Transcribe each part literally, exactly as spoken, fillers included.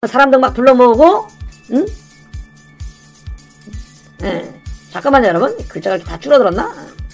사람들 막 불러 모으고, 응? 예. 잠깐만요, 여러분. 글자가 다 줄어들었나?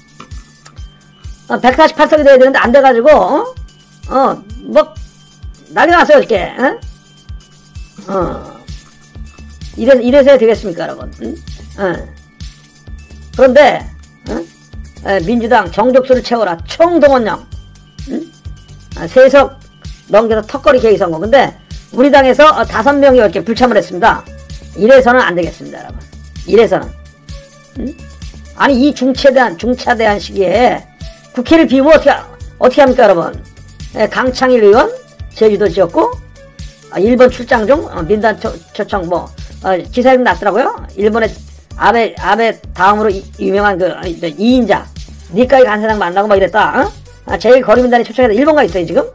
어, 백사십팔 석이 돼야 되는데 안 돼가지고, 어? 어, 뭐, 난리 났어요, 어저께, 어? 어. 이래, 이래서 해야 되겠습니까, 여러분? 응? 어. 그런데, 어? 에, 민주당 정족수를 채워라. 총동원령. 응? 아, 세석 넘겨서 턱걸이 개의선거. 근데, 우리 당에서 어, 다섯 명이 이렇게 불참을 했습니다. 이래서는 안 되겠습니다, 여러분. 이래서는. 응? 아니, 이 중차대한, 중차대한 시기에 국회를 비우면 어떻게, 어떻게 합니까, 여러분? 에, 강창일 의원, 제주도 지었고, 아, 일본 출장 중, 어, 민단 초, 초청, 뭐, 어, 기사님 났더라고요. 일본의 아베, 아베 다음으로 이, 유명한 그, 어, 이인자, 니까이 간사장 만나고 막 이랬다, 어? 아, 제일 거리민단이 초청해서 일본 가 있어요, 지금?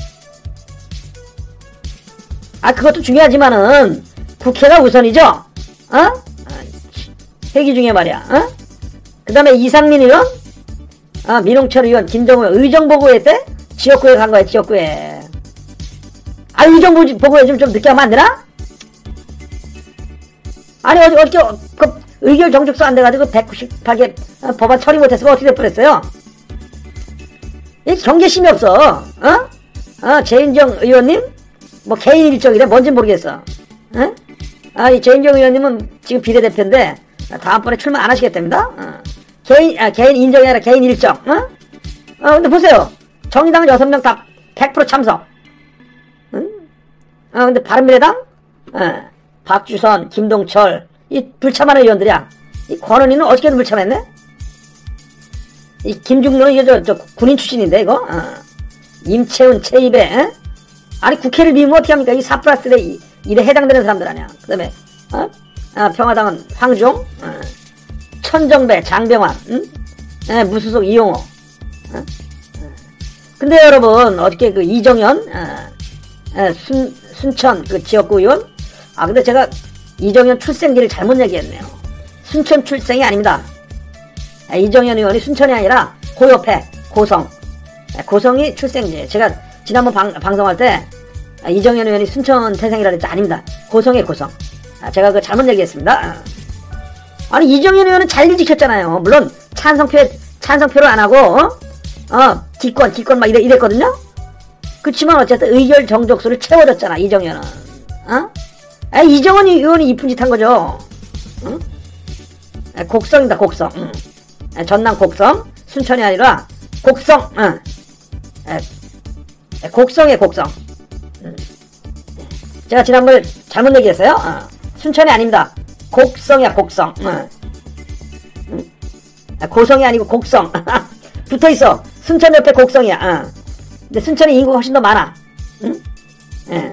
아, 그것도 중요하지만은, 국회가 우선이죠? 어? 아, 회기 중에 말이야, 어? 그 다음에 이상민 의원, 아, 민홍철 의원, 김정우 의원, 의정보고회 때? 지역구에 간 거야, 지역구에. 아, 의정보고회 좀, 좀 늦게 하면 안 되나? 아니, 어디, 어떻게, 그, 의결 정족수 안 돼가지고 백구십팔 개 법안 처리 못했으면 어떻게 될 뻔했어요? 이 경계심이 없어, 어? 어, 재인정 의원님? 뭐, 개인 일정이래? 뭔진 모르겠어. 어? 아, 이 재인정 의원님은 지금 비례대표인데, 다음번에 출마 안 하시겠답니다? 어. 개인, 아, 개인 인정이 아니라 개인 일정, 어? 어, 근데 보세요. 정의당은 여섯 명 다 백 퍼센트 참석. 응? 어, 근데 바른미래당? 어, 박주선, 김동철, 이 불참하는 의원들이야. 이 권은희는 어저께도 불참했네? 이 김중로는 이거 저, 저 군인 출신인데, 이거? 어. 임채훈, 최입에, 에? 아니, 국회를 비우면 어떻게 합니까? 이 사 플러스 일 일에 해당되는 사람들 아니야. 그 다음에, 어? 아, 평화당은 황종, 어. 천정배, 장병환, 응? 에, 무소속 이용호. 어? 근데 여러분, 어저께 그 이정현, 어, 에, 순, 순천 그 지역구 의원, 아, 근데 제가 이정현 출생지를 잘못 얘기했네요. 순천 출생이 아닙니다. 아, 이정현 의원이 순천이 아니라 그 옆에 고성, 아, 고성이 출생지. 제가 지난번 방, 방송할 때 아, 이정현 의원이 순천 태생이라 그랬지. 아닙니다. 고성이에요, 고성. 아, 제가 그 잘못 얘기했습니다. 아. 아니, 이정현 의원은 잘 일 지켰잖아요. 물론 찬성표 찬성표를 안 하고 어, 어 기권 기권 막 이래 이랬거든요. 그렇지만 어쨌든 의결 정족수를 채워줬잖아, 이정현은. 어? 아, 이정현 의원이 이쁜 짓 한 거죠. 응? 아, 곡성이다, 곡성. 응. 아, 전남 곡성, 순천이 아니라 곡성. 응. 아, 아, 곡성이에요, 곡성. 응. 제가 지난번에 잘못 얘기했어요. 어. 순천이 아닙니다. 곡성이야, 곡성. 응. 응. 아, 고성이 아니고 곡성. 붙어있어. 순천 옆에 곡성이야. 응. 근데 순천이 인구가 훨씬 더 많아. 응? 예.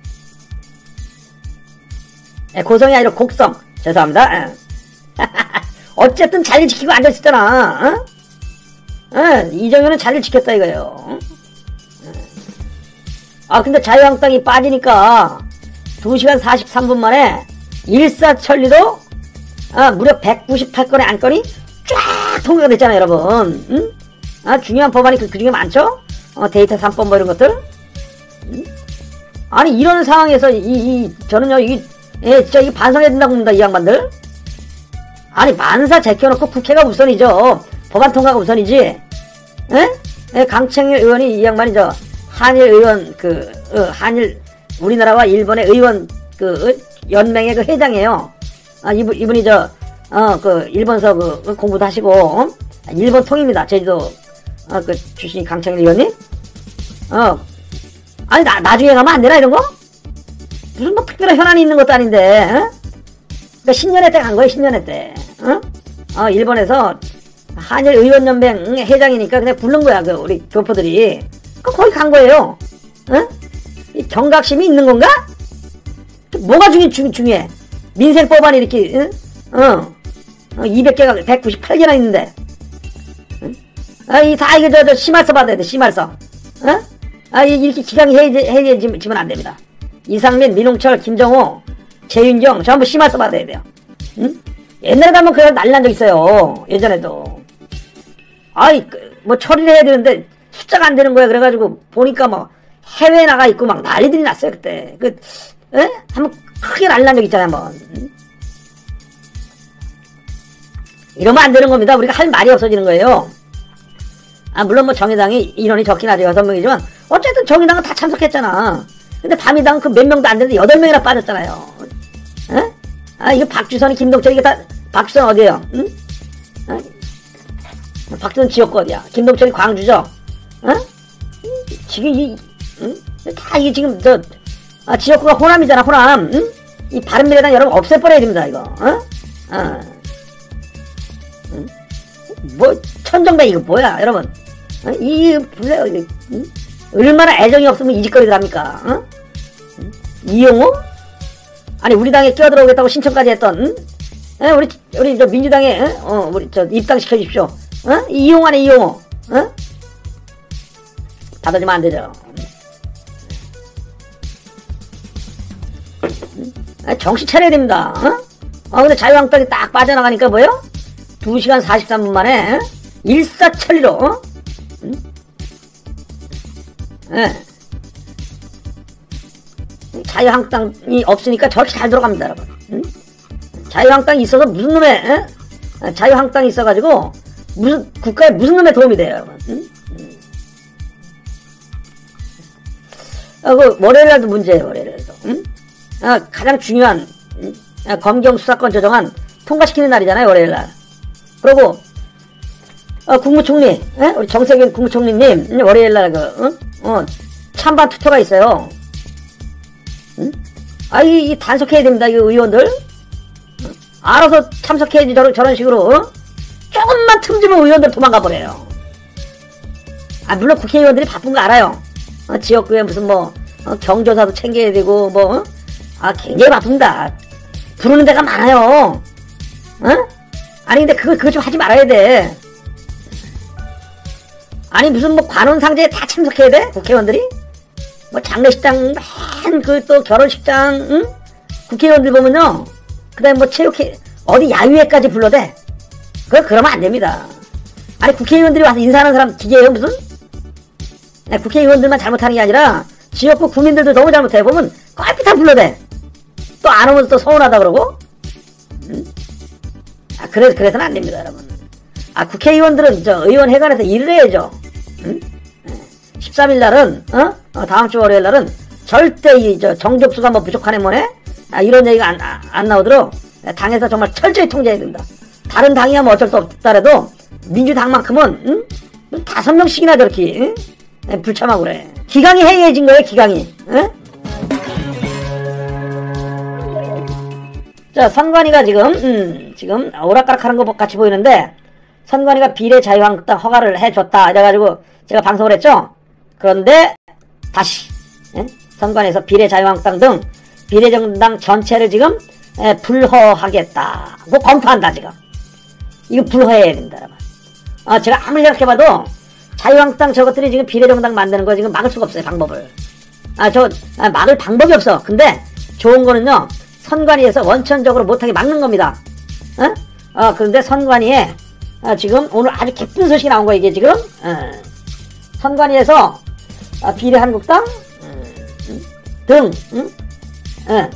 예, 고성이 아니라 곡성. 죄송합니다. 예. 어쨌든 자리를 지키고 앉아있었잖아. 어? 예, 이정현은 자리를 지켰다 이거예요. 예. 아, 근데 자유한국당이 빠지니까 두 시간 사십삼 분 만에 일사천리로 아, 무려 백구십팔 건의 안건이 쫙 통과가 됐잖아요, 여러분. 응? 아, 중요한 법안이 그, 그 중에 많죠? 어, 데이터 삼 번 뭐 이런 것들. 응? 아니, 이런 상황에서, 이, 이, 저는요, 이, 예, 진짜 이 반성해야 된다고 봅니다, 이 양반들. 아니, 만사 제껴놓고 국회가 우선이죠. 법안 통과가 우선이지. 예? 예, 강창일 의원이 이 양반이 저, 한일 의원, 그, 어, 한일, 우리나라와 일본의 의원, 그, 어, 연맹의 그 회장이에요. 아, 이분, 이분이 저, 어, 그, 일본서 그, 공부도 하시고, 어? 일본 통입니다. 제주도, 어, 그, 출신이 강창일 의원님? 어. 아니, 나, 나중에 가면 안 되나, 이런 거? 무슨 뭐 특별한 현안이 있는 것도 아닌데, 어? 그니까 신년회 때 간 거예요, 신년회 때. 어? 어, 일본에서 한일 의원연맹 회장이니까 그냥 부른 거야, 그, 우리 교포들이. 그, 거기 간 거예요. 어? 이 경각심이 있는 건가? 뭐가 중요, 중, 중요해? 민생법안이 이렇게, 응? 어, 어, 이백 개가 백구십팔 개나 있는데. 응? 아, 이, 다, 이거, 저, 저, 심할서 받아야 돼, 심할서. 어? 아, 이렇게 기강이 해지면 안 됩니다. 이상민, 민홍철, 김정호, 재윤경, 전부 심할서 받아야 돼요. 응? 옛날에 가면 그냥 난리 난 적 있어요. 예전에도. 아이, 뭐, 처리를 해야 되는데, 숫자가 안 되는 거야. 그래가지고, 보니까 뭐, 해외에 나가 있고 막 난리들이 났어요, 그때. 그, 에? 한번 크게 난리 난 적 있잖아요, 한번. 이러면 안 되는 겁니다. 우리가 할 말이 없어지는 거예요. 아, 물론 뭐 정의당이 인원이 적긴 하죠. 여섯 명이지만, 어쨌든 정의당은 다 참석했잖아. 근데 바미당은 그 몇 명도 안 되는데 여덟 명이나 빠졌잖아요. 에? 아, 이거 박주선이 김동철, 이게 다, 박주선 어디에요? 응? 어? 박주선 지역구 어디야? 김동철이 광주죠? 어? 지금 이, 응? 다 이게 지금 저, 아, 지역구가 호남이잖아, 호남. 응? 이 바른미래당 여러분 없애버려야 됩니다, 이거. 어? 어. 응? 뭐, 천정배 이거 뭐야, 여러분? 어? 이, 이, 응? 얼마나 애정이 없으면 이 짓거리를 합니까? 어? 응? 이용호? 아니, 우리 당에 끼어들어오겠다고 신청까지 했던, 응? 에? 우리, 우리 저 민주당에, 에? 어, 우리 저 입당시켜 주십시오. 어? 이용호네, 이용호. 어? 받아주면 안 되죠. 정신 차려야 됩니다. 어? 어, 근데 자유한국당이 딱 빠져나가니까 뭐요? 두 시간 사십삼 분 만에 어? 일사천리로 어? 응? 예. 자유한국당이 없으니까 저렇게 잘 들어갑니다, 여러분. 응? 자유한국당이 있어서 무슨 놈의 에? 자유한국당이 있어가지고 무슨 국가에 무슨 놈의 도움이 돼요, 여러분. 응? 응. 어, 그 월요일날도 문제예요, 월요일날도. 응? 아, 가장 중요한 응? 아, 검경 수사권 조정안 통과시키는 날이잖아요, 월요일날. 그리고 어, 국무총리, 에? 우리 정세균 국무총리님 월요일날 그 응? 어, 찬반 투표가 있어요. 응? 아, 이, 이 단속해야 됩니다, 이 의원들. 응? 알아서 참석해야지, 저런, 저런 식으로. 어? 조금만 틈주면 의원들 도망가 버려요. 아, 물론 국회의원들이 바쁜 거 알아요. 어, 지역구에 무슨 뭐, 어, 경조사도 챙겨야 되고, 뭐, 어? 아, 굉장히 바쁩니다. 부르는 데가 많아요. 어? 아니, 근데 그거, 그거 좀 하지 말아야 돼. 아니, 무슨 뭐 관원상제에 다 참석해야 돼? 국회의원들이? 뭐 장례식장, 맨 그 또 결혼식장, 응? 국회의원들 보면요. 그 다음에 뭐 체육회, 어디 야유회까지 불러대. 그거 그러면 안 됩니다. 아니, 국회의원들이 와서 인사하는 사람 기계예요, 무슨? 네, 국회의원들만 잘못하는 게 아니라 지역구 국민들도 너무 잘못해. 보면 꼴피타 불러대. 또 안 오면 또 서운하다 그러고. 응? 아, 그래, 그래서는 안 됩니다, 여러분. 아, 국회의원들은 저 의원회관에서 일을 해야죠. 응? 십삼 일 날은, 어? 어, 다음 주 월요일 날은 절대 이, 저, 정족수가 뭐 부족하네 뭐네? 아, 이런 얘기가 안, 아, 안 나오도록 당에서 정말 철저히 통제해야 된다. 다른 당이야 뭐 어쩔 수 없다래도 민주당만큼은, 응? 다섯 명씩이나 저렇게, 응? 불참하고 그래. 기강이 해이해진 거예요, 기강이. 응? 자, 선관위가 지금, 음, 지금 오락가락 하는 것 같이 보이는데, 선관위가 비례 자유한국당 허가를 해줬다. 이래가지고 제가 방송을 했죠? 그런데 다시 예? 선관위에서 비례 자유한국당 등 비례정당 전체를 지금 예, 불허하겠다고 검토한다 지금. 이거 불허해야 된다 여러분. 아, 제가 아무리 생각해봐도 자유한국당 저것들이 지금 비례정당 만드는 거 지금 막을 수가 없어요, 방법을. 아, 저 아, 막을 방법이 없어. 근데 좋은 거는요, 선관위에서 원천적으로 못하게 막는 겁니다. 어? 어, 그런데 선관위에 어, 지금 오늘 아주 기쁜 소식이 나온 거 이게 지금 어, 선관위에서 어, 비례한국당 음, 등 음? 어,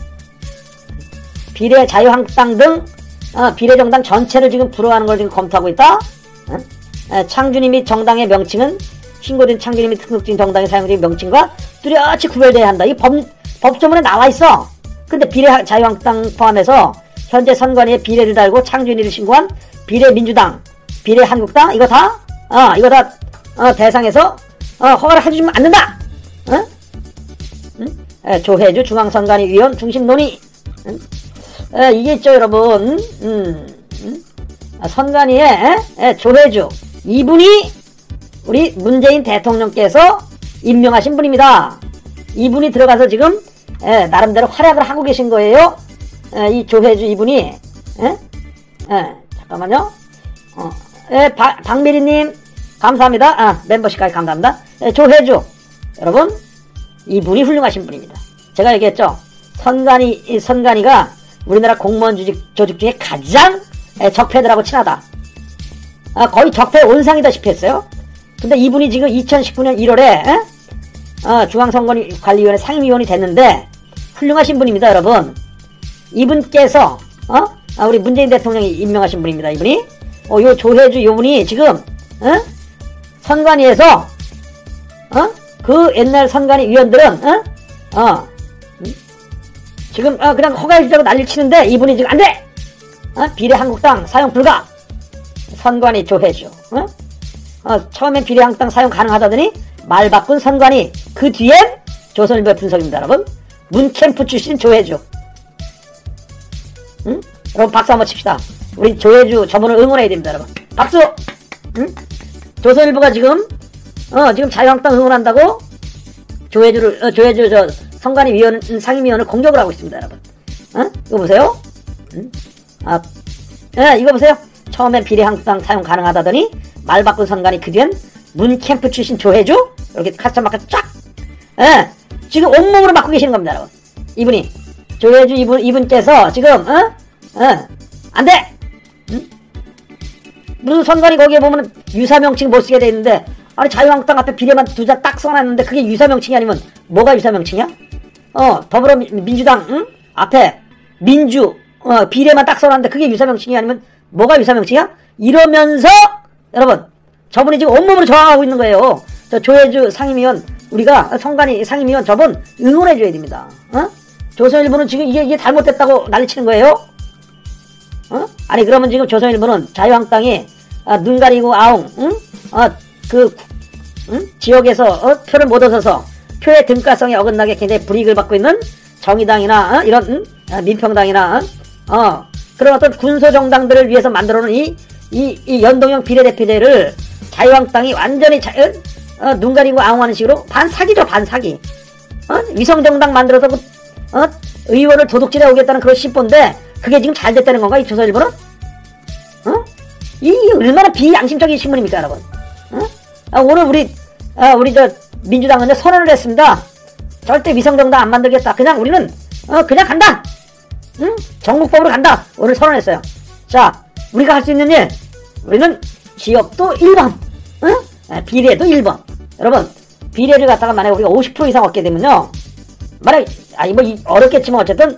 비례 자유한국당 등 어, 비례정당 전체를 지금 불허하는 걸 지금 검토하고 있다. 어? 어, 창준이 및 정당의 명칭은 신고된 창준이 및 등록된 정당의 사용된 명칭과 뚜렷이 구별돼야 한다. 이 법, 법조문에 나와 있어. 근데 비례 자유한국당 포함해서 현재 선관위에 비례를 달고 창준이를 신고한 비례민주당, 비례한국당 이거 다, 어, 이거 다 어, 대상에서 어, 허가를 해주면 안 된다. 어? 응? 에, 조혜주 중앙선관위 위원 중심 논의. 응? 에, 이게 있죠, 여러분. 음, 음? 아, 선관위에 에? 에, 조혜주 이분이 우리 문재인 대통령께서 임명하신 분입니다. 이분이 들어가서 지금 에, 나름대로 활약을 하고 계신 거예요. 에, 이 조혜주 이분이. 에? 에, 잠깐만요. 어, 에, 바, 박미리님 감사합니다. 아, 멤버십까지 감사합니다. 에, 조혜주 여러분, 이분이 훌륭하신 분입니다. 제가 얘기했죠. 선관위, 선관위가 우리나라 공무원 조직, 조직 중에 가장 에, 적폐들하고 친하다. 아, 거의 적폐 온상이다시피 했어요. 근데 이분이 지금 이천십구 년 일월에 에? 어, 중앙선관위관리위원회 상임위원이 됐는데 훌륭하신 분입니다, 여러분. 이분께서 어? 아, 우리 문재인 대통령이 임명하신 분입니다, 이분이. 어, 요 조혜주 요분이 지금 어? 선관위에서 어? 그 옛날 선관위 위원들은 어? 어. 지금 어, 그냥 허가해 주자고 난리를 치는데 이분이 지금 안돼! 어? 비례한국당 사용 불가. 선관위 조혜주. 어? 어, 처음엔 비례한국당 사용 가능하다더니 말 바꾼 선관위. 그 뒤엔 조선일보 분석입니다, 여러분. 문캠프 출신 조혜주. 응? 여러분 박수 한번 칩시다. 우리 조혜주 저분을 응원해야 됩니다, 여러분. 박수! 응? 조선일보가 지금 어 지금 자유한국당 응원한다고 조혜주를 어, 조혜주 저 선관위 위원 상임위원을 공격을 하고 있습니다, 여러분. 어? 이거 보세요. 응? 아, 예, 이거 보세요. 처음엔 비례한국당 사용 가능하다더니 말 바꾼 선관위 그 뒤엔 문캠프 출신 조혜주 이렇게 카스터마크 쫙. 예, 지금 온몸으로 맡고 계시는 겁니다, 여러분. 이분이 조혜주 이분 이분께서 지금 어? 어, 안 돼! 응? 무슨 선관위 거기에 보면 유사명칭 못 쓰게 돼 있는데, 아니, 자유한국당 앞에 비례만 두 자 딱 써놨는데, 그게 유사명칭이 아니면, 뭐가 유사명칭이야? 어, 더불어민주당, 응? 앞에, 민주, 어, 비례만 딱 써놨는데, 그게 유사명칭이 아니면, 뭐가 유사명칭이야? 이러면서, 여러분, 저분이 지금 온몸으로 저항하고 있는 거예요. 저 조혜주 상임위원, 우리가, 선관위 상임위원 저분 응원해줘야 됩니다. 어? 조선일보는 지금 이게, 이게 잘못됐다고 난리치는 거예요? 어? 아니 그러면 지금 조선일보는 자유한국당이 아, 눈 가리고 아웅 응? 어, 그 응? 지역에서 어? 표를 못 얻어서 표의 등가성에 어긋나게 굉장히 불이익을 받고 있는 정의당이나 어? 이런 응? 아, 민평당이나 어? 어, 그런 어떤 군소정당들을 위해서 만들어놓은 이, 이, 이 연동형 비례대표제를 자유한국당이 완전히 자, 어? 눈 가리고 아웅하는 식으로 반사기죠, 반사기. 어? 위성정당 만들어서 그, 어? 의원을 도둑질해 오겠다는 그런 심보인데 그게 지금 잘 됐다는 건가, 이 조선일보는? 어? 이 얼마나 비양심적인 신문입니까, 여러분? 어? 아, 오늘 우리, 아, 우리 저, 민주당은 선언을 했습니다. 절대 위성정당 안 만들겠다. 그냥 우리는, 어, 그냥 간다! 응? 정국법으로 간다! 오늘 선언했어요. 자, 우리가 할 수 있는 일, 우리는 지역도 일 번, 응? 아, 비례도 일 번. 여러분, 비례를 갖다가 만약에 우리가 오십 퍼센트 이상 얻게 되면요. 만약에, 아, 뭐, 어렵겠지만 어쨌든,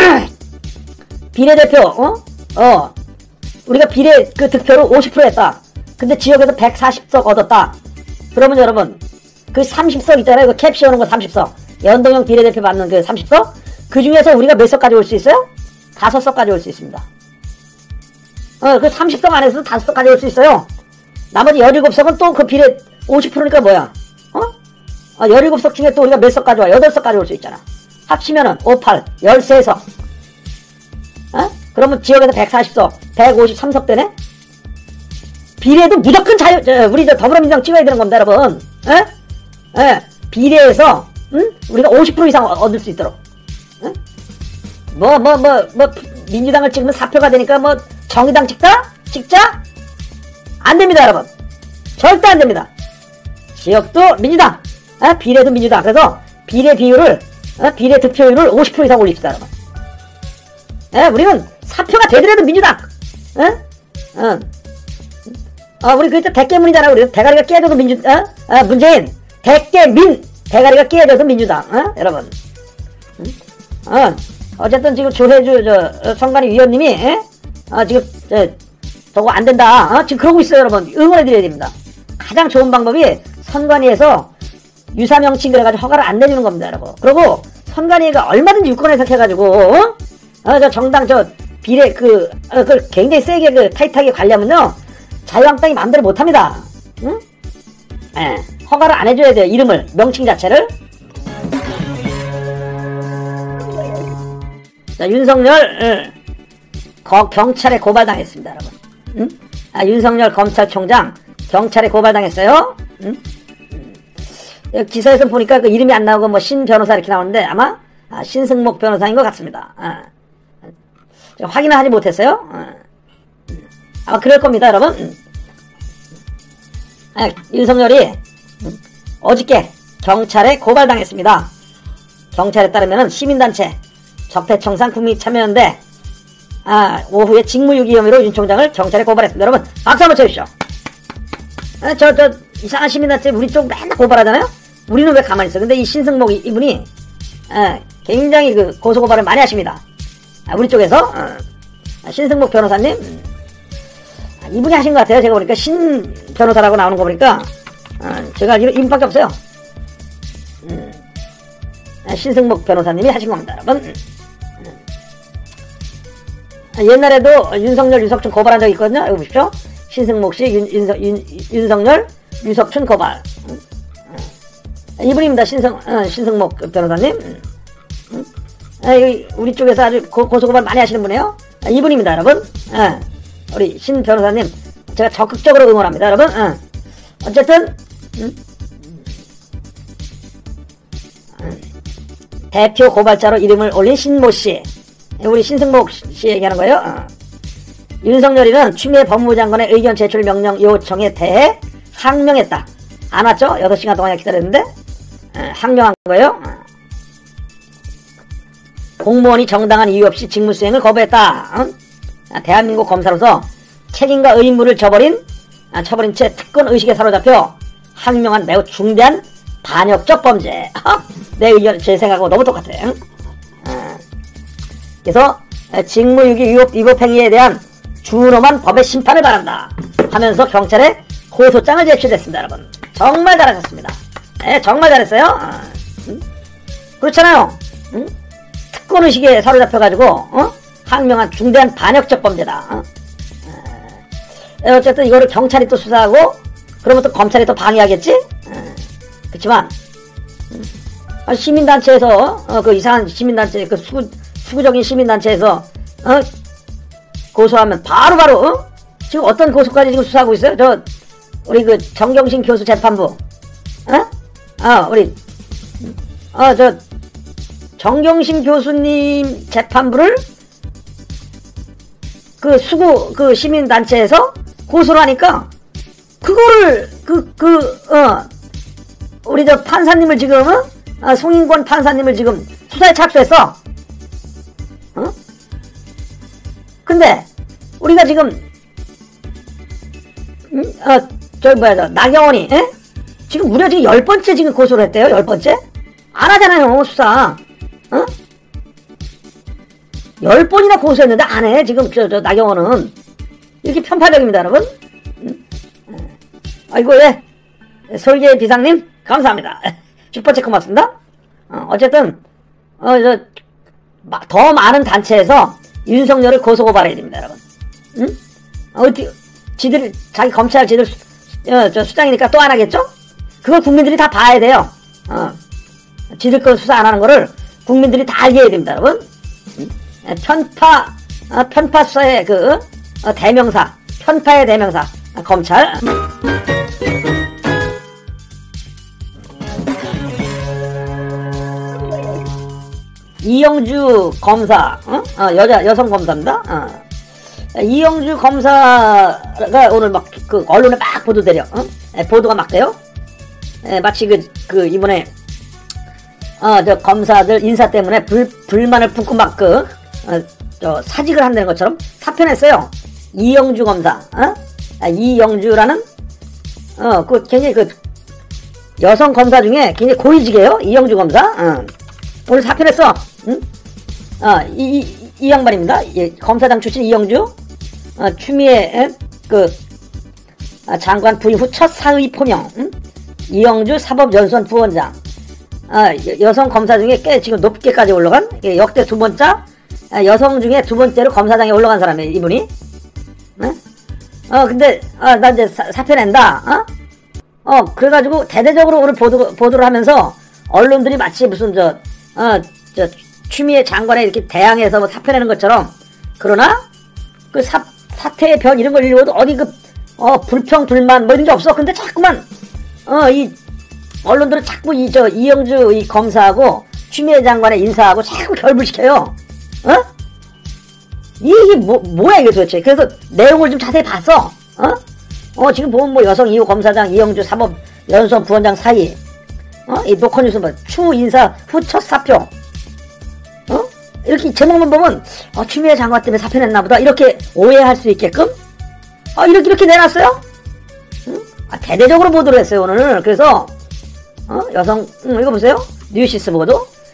비례대표, 어? 어. 우리가 비례 그 득표를 오십 퍼센트 했다. 근데 지역에서 백사십 석 얻었다. 그러면 여러분, 그 삼십 석 있잖아요. 그 캡 씌우는 거 삼십 석. 연동형 비례대표 받는 그 삼십 석. 그 중에서 우리가 몇 석 가져올 수 있어요? 다섯 석 가져올 수 있습니다. 어, 그 삼십 석 안에서 다섯 석 가져올 수 있어요. 나머지 십칠 석은 또 그 비례 오십 퍼센트니까 뭐야? 어? 어, 십칠 석 중에 또 우리가 몇 석 가져와? 여덟 석 가져올 수 있잖아. 합치면은 오, 팔, 십삼 석. 어? 그러면 지역에서 백사십 석, 백오십삼 석 되네? 비례도 무조건 자유, 저, 우리 저 더불어민주당 찍어야 되는 겁니다, 여러분. 에? 에, 비례에서, 응? 우리가 오십 퍼센트 이상 얻을 수 있도록. 응? 뭐, 뭐, 뭐, 뭐, 민주당을 찍으면 사표가 되니까 뭐, 정의당 찍다? 찍자? 안 됩니다, 여러분. 절대 안 됩니다. 지역도 민주당, 에? 비례도 민주당. 그래서 비례 비율을, 에? 비례 득표율을 오십 퍼센트 이상 올립시다, 여러분. 에, 우리는 사표가 되더라도 민주당. 에? 어. 어, 우리 그때 대깨문이잖아. 우리 대가리가 깨져도 민주, 어? 어, 문재인. 대깨민. 대가리가 깨져도 민주당. 어? 여러분. 어. 어쨌든 지금 조혜주, 저, 선관위 위원님이, 에? 어, 지금, 저, 저거 안 된다. 어? 지금 그러고 있어요, 여러분. 응원해드려야 됩니다. 가장 좋은 방법이 선관위에서 유사명칭 그래가지고 허가를 안 내주는 겁니다, 여러분. 그리고 선관위가 얼마든지 유권 해석해가지고, 어? 어, 저 정당, 저, 비례, 그, 어, 그 굉장히 세게, 그, 타이트하게 관리하면요. 자유한국당이 마음대로 못합니다. 응? 예. 허가를 안 해줘야 돼요. 이름을, 명칭 자체를. 자, 윤석열, 응. 거, 경찰에 고발당했습니다, 여러분. 응? 아, 윤석열 검찰총장, 경찰에 고발당했어요. 응? 응. 기사에서 보니까 그 이름이 안 나오고 뭐 신 변호사 이렇게 나오는데 아마, 아, 신승목 변호사인 것 같습니다. 아. 확인을 하지 못했어요. 아마 그럴 겁니다, 여러분. 아, 윤석열이 어저께 경찰에 고발당했습니다. 경찰에 따르면 시민단체 적폐청산 국민참여연대 아, 오후에 직무유기 혐의로 윤 총장을 경찰에 고발했습니다. 여러분 박수 한번 쳐주십시오. 아, 저, 저 이상한 시민단체 우리 쪽 맨날 고발하잖아요. 우리는 왜 가만히 있어? 근데 이 신승목 이분이 아, 굉장히 그 고소고발을 많이 하십니다. 아, 우리 쪽에서 어, 신승목 변호사님 음, 아, 이분이 하신 것 같아요. 제가 보니까 신 변호사라고 나오는 거 보니까 어, 제가 알기로 이분밖에 없어요. 음, 아, 신승목 변호사님이 하신 겁니다, 여러분. 음, 음. 아, 옛날에도 윤석열, 유석춘 고발한 적이 있거든요. 여기 보십시오. 신승목 씨, 윤, 윤, 윤, 윤석열, 유석춘 고발. 음, 음. 이분입니다. 신성, 어, 신승목 변호사님. 음. 음. 아, 우리 쪽에서 아주 고, 고소고발 많이 하시는 분이에요. 아, 이분입니다, 여러분. 아, 우리 신 변호사님, 제가 적극적으로 응원합니다, 여러분. 아, 어쨌든, 음? 음. 대표 고발자로 이름을 올린 신모씨. 우리 신승목 씨 얘기하는 거예요. 아. 윤석열이는 추미애 법무부 장관의 의견 제출 명령 요청에 대해 항명했다. 안 왔죠? 여섯 시간 동안 기다렸는데, 아, 항명한 거예요. 아. 공무원이 정당한 이유 없이 직무수행을 거부했다. 응? 아, 대한민국 검사로서 책임과 의무를 저버린, 아, 쳐버린 채 특권의식에 사로잡혀 항명한 매우 중대한 반역적 범죄. 내 의견, 제 생각하고 너무 똑같아. 응? 아, 그래서 직무유기 위법, 위법 행위에 대한 준엄한 법의 심판을 바란다 하면서 경찰에 고소장을 제출했습니다. 여러분, 정말 잘하셨습니다. 네, 정말 잘했어요. 아, 응? 그렇잖아요. 응? 특권의식에 사로잡혀가지고 어? 항명한 중대한 반역적 범죄다. 어? 에, 어쨌든 이거를 경찰이 또 수사하고 그러면 또 검찰이 또 방해하겠지? 에, 그렇지만 음, 시민단체에서 어, 그 이상한 시민단체 그 수구, 수구적인 시민단체에서 어? 고소하면 바로바로 바로, 어? 지금 어떤 고소까지 지금 수사하고 있어요? 저 우리 그 정경심 교수 재판부 어? 어 우리 어저 정경심 교수님 재판부를 그 수구 그 시민단체에서 고소를 하니까 그거를 그 그 어 우리 저 판사님을 지금 어? 송인권 판사님을 지금 수사에 착수했어. 어? 근데 우리가 지금 음? 어 저기 뭐야 저 나경원이 에? 지금 무려 지금 열 번째 지금 고소를 했대요. 열 번째 안 하잖아요 수사. 어? 열 번이나 고소했는데 안 해. 지금 저, 저 나경원은 이렇게 편파적입니다, 여러분. 음? 아이고, 예. 설계 비상님, 감사합니다. 슈퍼챗 고맙습니다. 어, 어쨌든, 어, 저, 마, 더 많은 단체에서 윤석열을 고소고발해야 됩니다, 여러분. 응? 어, 어디, 지들, 자기 검찰 지들, 수, 어, 저 수장이니까 또 안 하겠죠? 그걸 국민들이 다 봐야 돼요. 어. 지들 거 수사 안 하는 거를 국민들이 다 알게 해야 됩니다, 여러분. 편파, 어, 편파 수사의 그, 어, 대명사, 편파의 대명사, 어, 검찰. 이영주 검사, 어? 어, 여자, 여성 검사입니다. 어. 이영주 검사가 오늘 막, 그, 언론에 막 보도되려, 어? 에, 보도가 막 돼요. 에, 마치 그, 그, 이번에, 어, 저, 검사들 인사 때문에 불, 불만을 품고 막 그, 어, 저, 사직을 한다는 것처럼 사표 냈어요. 이영주 검사, 어? 아, 이영주라는, 어, 그, 굉장히 그, 여성 검사 중에 굉장히 고위직이에요. 이영주 검사, 어. 오늘 사표 냈어. 응? 어, 이, 이, 이 양반입니다. 예, 검사장 출신 이영주, 어, 추미애, 그, 아, 장관 부임 후 첫 사의 포명, 응? 이영주 사법연수원 부원장. 아, 여성 검사 중에 꽤 지금 높게까지 올라간 예, 역대 두 번째 아, 여성 중에 두 번째로 검사장에 올라간 사람이에요, 이분이. 네? 어 근데 아, 나 이제 사, 사표 낸다. 어? 어 그래가지고 대대적으로 오늘 보도 보도를 하면서 언론들이 마치 무슨 저 어 저 추미애 장관에 이렇게 대항해서 뭐 사표 내는 것처럼. 그러나 그 사, 사태의 변 이런 걸 읽어도 어디 그 어 불평 불만 뭐 이런 게 없어. 근데 자꾸만 어 이 언론들은 자꾸 이 저 이영주 이 검사하고 추미애 장관의 인사하고 자꾸 결부시켜요. 어? 이게 뭐 뭐야 이게 도대체. 그래서 내용을 좀 자세히 봤어. 어? 어 지금 보면 뭐 여성 이 호 검사장 이영주 사법 연수원 부원장 사이. 어? 이 노컷뉴스 뭐 추 인사 후 첫 사표. 어? 이렇게 제목만 보면 어, 추미애 장관 때문에 사표 냈나 보다 이렇게 오해할 수 있게끔 어 이렇게 이렇게 내놨어요. 응? 아, 대대적으로 보도를 했어요 오늘. 그래서 어? 여성, 음, 이거 보세요. 뉴시스 보도.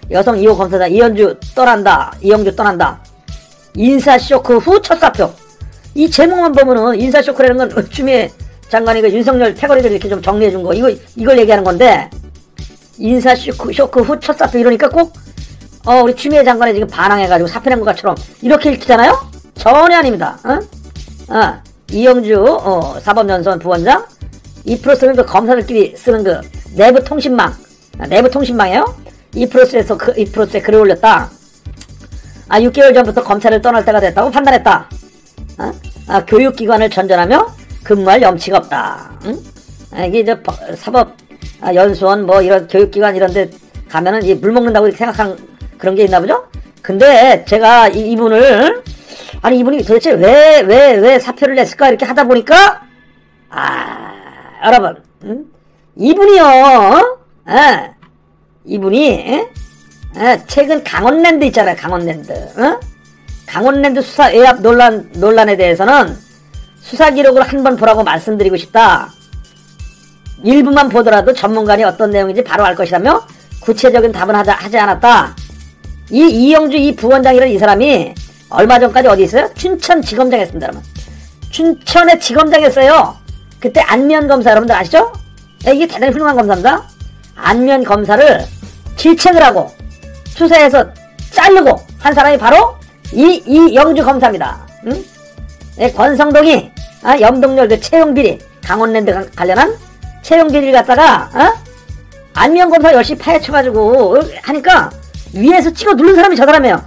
여성 이 호 검사장 이현주 떠난다. 이영주 떠난다. 인사쇼크 후 첫 사표. 이 제목만 보면은 인사쇼크라는 건 추미애 장관이 그 윤석열 패거리를 이렇게 좀 정리해준 거. 이거, 이걸 얘기하는 건데, 인사쇼크 쇼크 후 첫 사표 이러니까 꼭, 어, 우리 추미애 장관이 지금 반항해가지고 사표 낸 것처럼 이렇게 읽히잖아요? 전혀 아닙니다. 어? 어, 이영주, 어, 사법연수원 부원장, 이 프로세스는 그 검사들끼리 쓰는 그 내부 통신망, 아, 내부 통신망이에요? 이 프로세스에서 그, 이 프로세스에 글을 올렸다. 아, 육 개월 전부터 검찰을 떠날 때가 됐다고 판단했다. 어? 아, 교육기관을 전전하며 근무할 염치가 없다. 응? 아, 이게 이제 사법, 아, 연수원 뭐 이런 교육기관 이런 데 가면은 이 물 먹는다고 이렇게 생각한 그런 게 있나 보죠? 근데 제가 이, 이분을, 아니, 이분이 도대체 왜, 왜, 왜 사표를 냈을까? 이렇게 하다 보니까, 아, 여러분, 응? 이분이요, 예, 이분이, 예? 예, 최근 강원랜드 있잖아요, 강원랜드. 어? 강원랜드 수사 외압 논란, 논란에 대해서는 수사 기록을 한번 보라고 말씀드리고 싶다. 일부만 보더라도 전문가니 어떤 내용인지 바로 알 것이라며 구체적인 답은 하자, 하지 않았다. 이 이영주 이 부원장이라는 이 사람이 얼마 전까지 어디 있어요? 춘천지검장 했습니다, 여러분. 춘천에 지검장 했어요. 그때 안면검사 여러분들 아시죠? 이게 대단히 훌륭한 검사입니다. 안면검사를 질책을 하고 수사에서 자르고 한 사람이 바로 이, 이 영주 검사입니다. 응? 예, 권성동이, 아, 염동열 그 채용비리, 강원랜드 관련한 채용비리를 갖다가, 어? 안면검사 열심히 파헤쳐가지고 하니까 위에서 찍어 누른 사람이 저 사람이에요.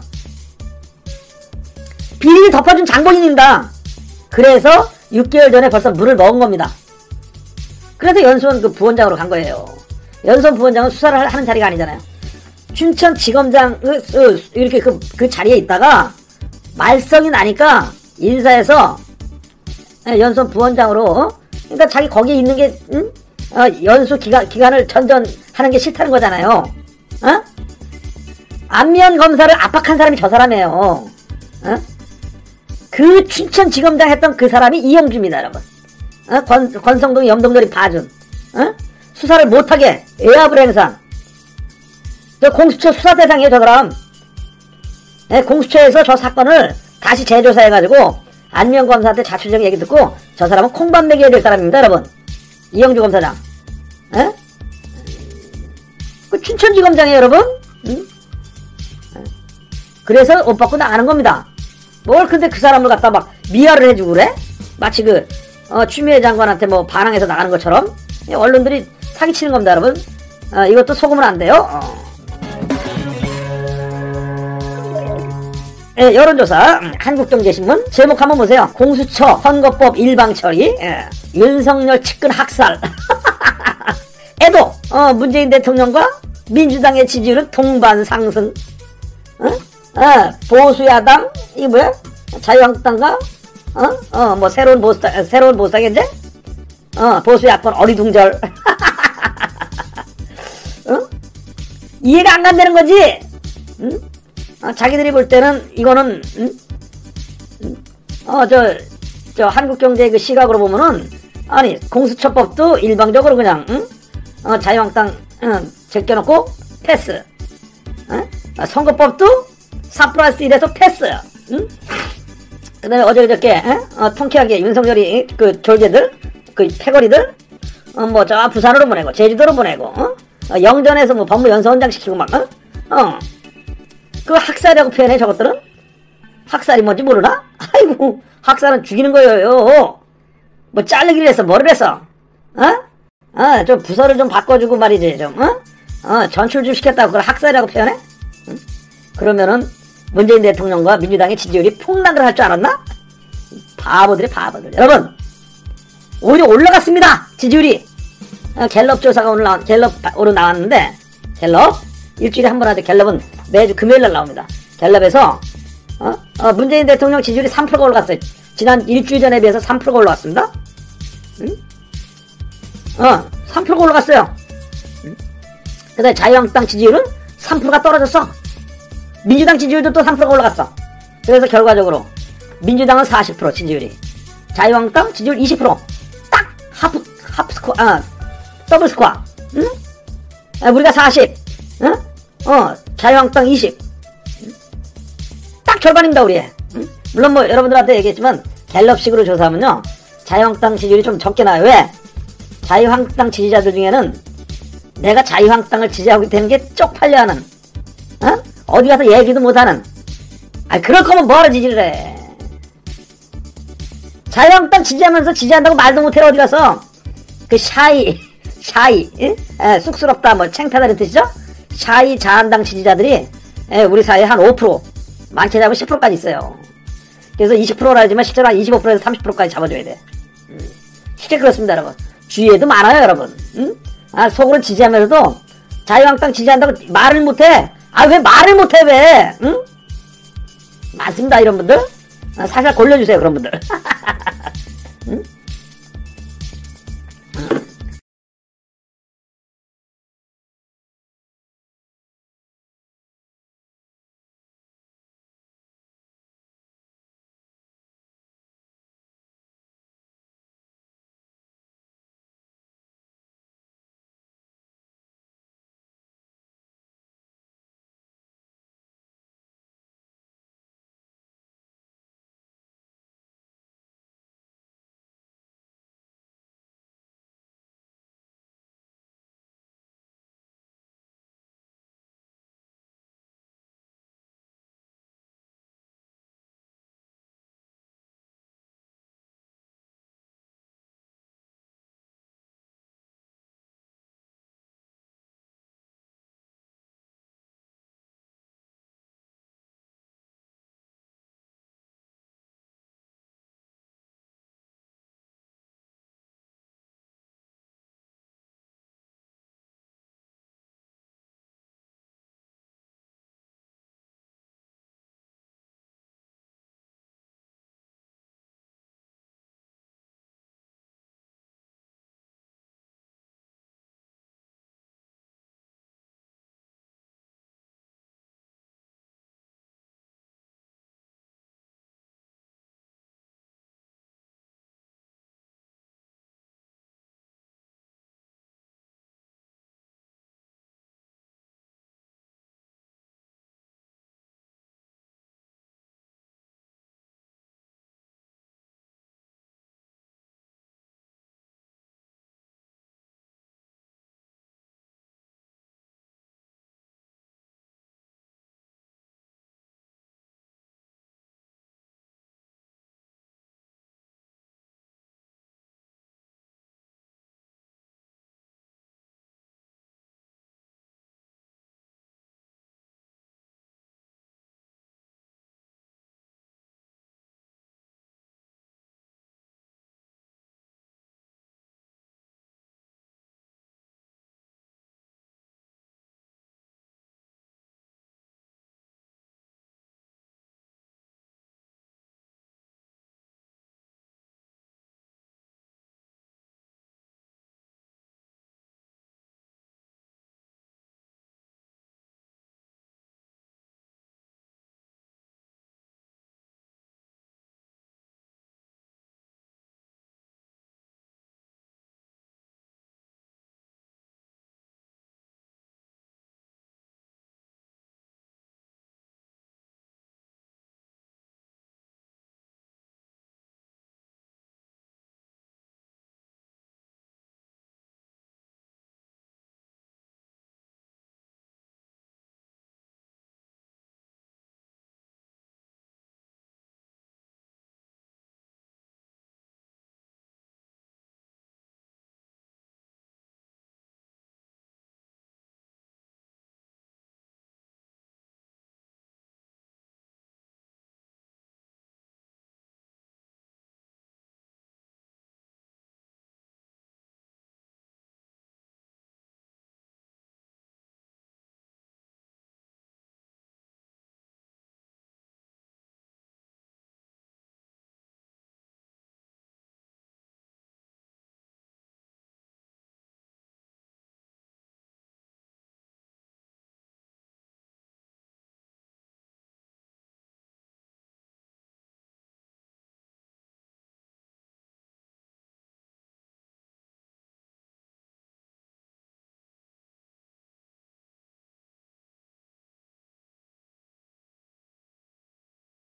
비리를 덮어준 장본인입니다. 그래서 육 개월 전에 벌써 물을 먹은 겁니다. 그래서 연수원 그 부원장으로 간 거예요. 연수원 부원장은 수사를 하는 자리가 아니잖아요. 춘천지검장 이렇게 그, 그 자리에 있다가 말썽이 나니까 인사에서 연수원 부원장으로, 그러니까 자기 거기에 있는 게 응? 어, 연수 기간, 기간을 전전하는 게 싫다는 거잖아요. 어? 안면 검사를 압박한 사람이 저 사람이에요. 어? 그 춘천지검장 했던 그 사람이 이영주입니다, 여러분. 어? 권, 권성동이 염동열이 봐준, 어? 수사를 못하게 외압을 행사한, 저 공수처 수사 대상이에요, 저 사람. 네, 공수처에서 저 사건을 다시 재조사해가지고 안면검사한테 자출적 얘기 듣고 저 사람은 콩밥 먹여야 될 사람입니다, 여러분. 이영주 검사장. 에? 그 춘천지검장이에요, 여러분. 응? 그래서 옷 벗고 나가는 겁니다. 뭘 근데 그 사람을 갖다 막 미화를 해주고 그래? 마치 그 어, 추미애 장관한테 뭐 반항해서 나가는 것처럼 언론들이 사기치는 겁니다, 여러분. 어, 이것도 속으면 안 돼요. 어. 예, 여론조사 한국경제신문 제목 한번 보세요. 공수처 선거법 일방처리, 예, 윤석열 측근 학살. 에도 어, 문재인 대통령과 민주당의 지지율은 동반 상승. 어? 어, 보수야당 이게 뭐야? 자유한국당과 어? 어, 뭐 새로운 보수당, 새로운 보수당인데? 어, 보수야권 어리둥절. 어? 이해가 안 간다는 거지? 응? 어, 자기들이 볼 때는 이거는 응? 응? 어, 저, 저 한국경제 그 시각으로 보면은 아니 공수처법도 일방적으로 그냥 응? 어, 자유한국당 응, 제껴놓고 패스. 어? 어, 선거법도 사 플러스 일에서 패스. 응? 그 다음에 어제 그저께 어, 통쾌하게 윤석열이 그 졸개들 그 패거리들 어, 뭐 저 부산으로 보내고 제주도로 보내고 어? 어, 영전에서 뭐 법무연수원장 시키고 막 어? 어. 그 학살이라고 표현해 저것들은? 학살이 뭔지 모르나? 아이고 학살은 죽이는 거예요. 뭐 자르기를 해서 뭐를 해서 어? 어, 좀 부서를 좀 바꿔주고 말이지 좀 어? 어, 전출 좀 시켰다고 그걸 학살이라고 표현해? 응? 그러면은 문재인 대통령과 민주당의 지지율이 폭락을 할 줄 알았나? 바보들이 바보들. 여러분 오히려 올라갔습니다. 지지율이. 어, 갤럽 조사가 오늘 나왔, 갤럽으로 나왔는데 갤럽 일주일에 한 번 하는데 갤럽은 매주 금요일날 나옵니다. 갤럽에서 어? 어, 문재인 대통령 지지율이 삼 퍼센트가 올라갔어요. 지난 일주일 전에 비해서 삼 퍼센트가 올라갔습니다. 응? 어, 삼 퍼센트가 올라갔어요. 응? 그 다음에 자유한국당 지지율은 삼 퍼센트가 떨어졌어. 민주당 지지율도 또 삼 퍼센트가 올라갔어. 그래서 결과적으로 민주당은 사십 퍼센트 지지율이, 자유한국당 지지율 이십 퍼센트. 딱 하프 하프 스코어, 아, 더블 스코어. 응? 아, 우리가 사십, 응? 어, 자유한국당 이십. 딱 절반입니다, 우리. 물론 뭐 여러분들한테 얘기했지만 갤럽식으로 조사하면요 자유한국당 지지율이 좀 적게 나요. 왜? 자유한국당 지지자들 중에는 내가 자유한국당을 지지하고 되는 게 쪽팔려하는, 어? 어디 가서 얘기도 못하는, 아 그럴 거면 뭐하러 지지를 해. 자유한국당 지지하면서 지지한다고 말도 못해. 어디 가서 그 샤이 샤이 예? 에, 쑥스럽다 뭐 창피하다는 뜻이죠. 샤이 자한당 지지자들이 에, 우리 사회에 한 오 퍼센트 많게 잡으면 십 퍼센트까지 있어요. 그래서 이십 퍼센트라 하지만 실제로 한 이십오 퍼센트에서 삼십 퍼센트까지 잡아줘야 돼. 음. 실제 그렇습니다, 여러분. 주위에도 많아요, 여러분. 응? 아, 속으로 지지하면서도 자유한국당 지지한다고 말을 못해. 아, 왜 말을 못해, 왜? 응? 많습니다, 이런 분들. 아, 살살 골려주세요, 그런 분들. 응?